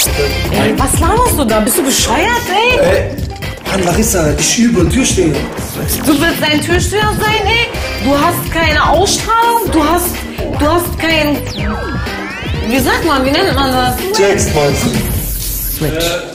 Ey, was laberst du da? Bist du bescheuert, ey? Mann, Larissa, ich übe Türstehen. Du willst ein Türsteher sein, ey? Du hast keine Ausstrahlung, du hast kein... Wie sagt man, wie nennt man das? Text, meinst du? Switch.